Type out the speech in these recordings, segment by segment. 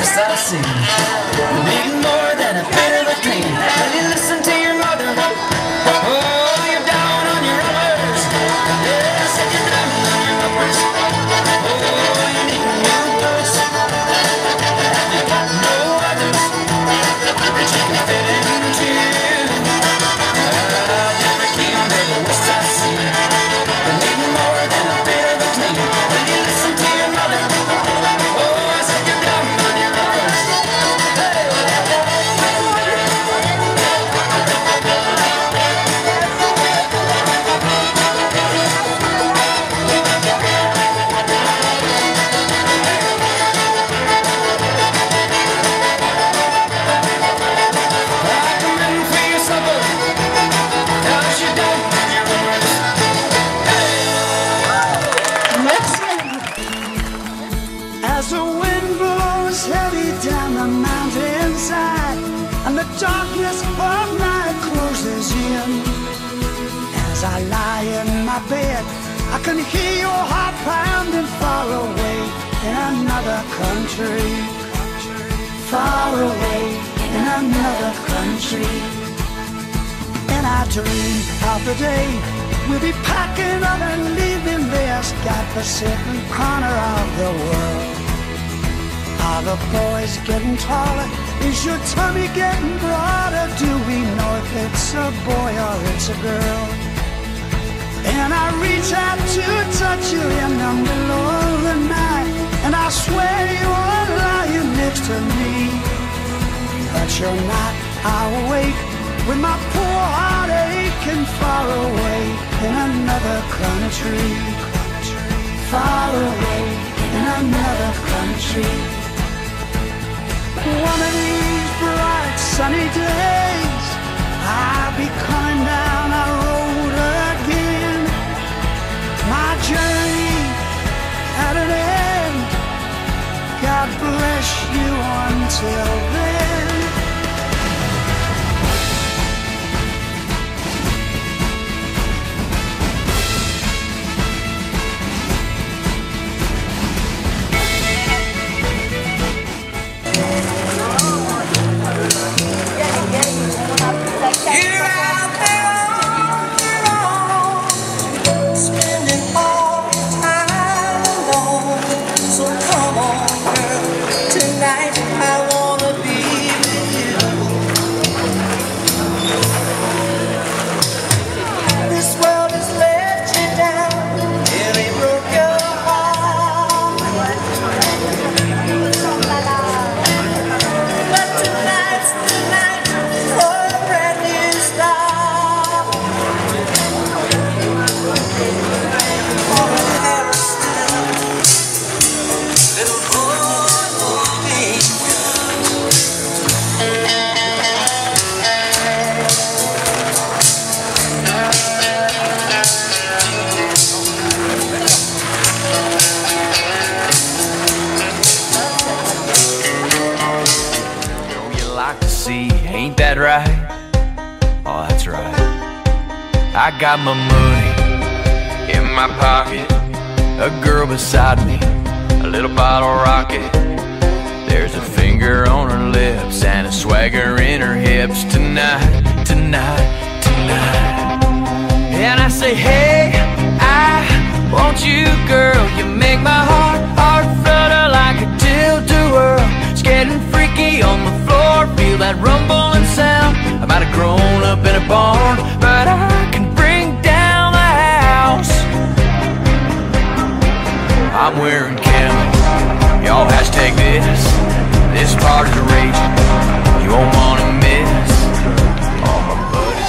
worst I've seen. Need more than a bit of a clean. When you listen to your mother, oh, you're down on your uppers. Yeah, I said you're down on your uppers. Oh, you need a new purse. Have you got no others that you can fit into? I've never came to the worst I've seen. Need more than a bit of a clean. When you listen to your mother, oh, I said you're down on your uppers. I come in for your supper. Now you're down on your uppers. As the wind blows heavy down the mountainside and the darkness of night closes in, as I lie in my bed, I can hear your heart pounding far away in another country. Far away in another country. And I dream of the day we'll be packing up and leaving this godforsaken corner of the world. Are the boys getting taller? Is your tummy getting broader? Do we know if it's a boy or it's a girl? And I reach out to touch you in the middle of the night, and I swear you're lying next to me, but you're not. I'll wait with my poor heart aching far away in another country. Far away in another country. One of these bright sunny days I'll be coming down that road again. My journey at an end. God bless you until then. You're out there on your own, spending all your time alone. So come on, girl, tonight I wanna be with you. This world has let you down, really broke your heart. But tonight's the night for a brand new start. Little boy, you like to see, ain't that right? Oh, that's right. I got my money in my pocket, a girl beside me, a little bottle rocket. There's a finger on her lips and a swagger in her hips. Tonight, tonight, tonight. And I say, hey, I want you, girl. You make my heart flutter like a tilt-a-whirl. It's getting freaky on the floor. Feel that rumbling sound. I might have grown up in a barn, but I can bring down the house. I'm wearing camo. Y'all hashtag this. This party's raging. You won't wanna miss. All my buddies.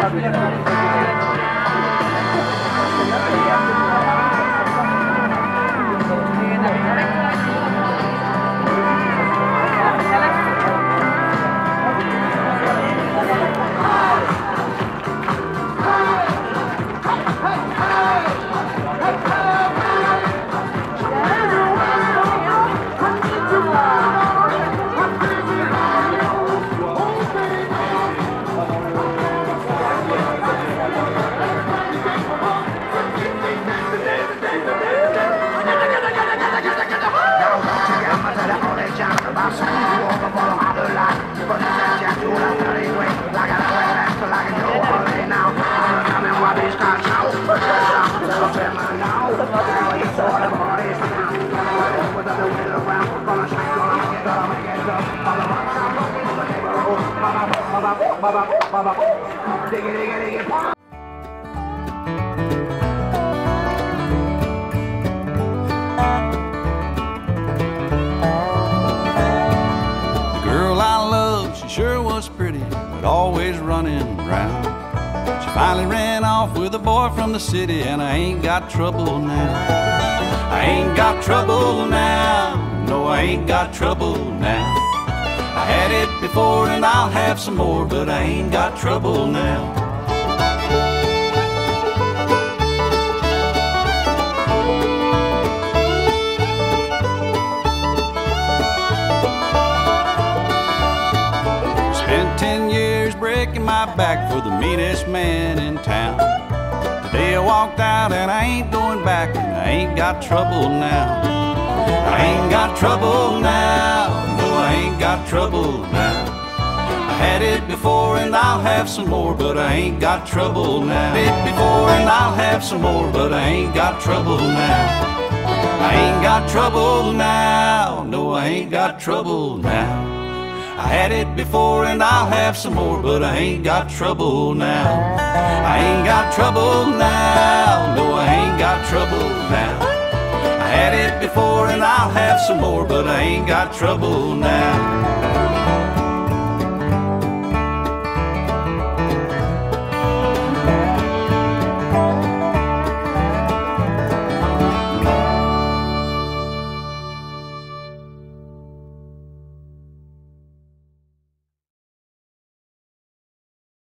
Girl I love, she sure was pretty, but always running around. She finally ran off with a boy from the city, and I ain't got trouble now. I ain't got trouble now. No, I ain't got trouble now. I had it before and I'll have some more, but I ain't got trouble now. Spent 10 years breaking my back for the meanest man in town. Today I walked out and I ain't going back, and I ain't got trouble now. I ain't got trouble now. No, I ain't got trouble now. I had it before and I'll have some more, but I ain't got trouble now. Had it before and I'll have some more, but I ain't got trouble now. I ain't got trouble now. No, I ain't got trouble now. I had it before and I'll have some more, but I ain't got trouble now. I ain't got trouble now. No, I ain't got trouble now. I had it before and I'll have some more, but I ain't got trouble now.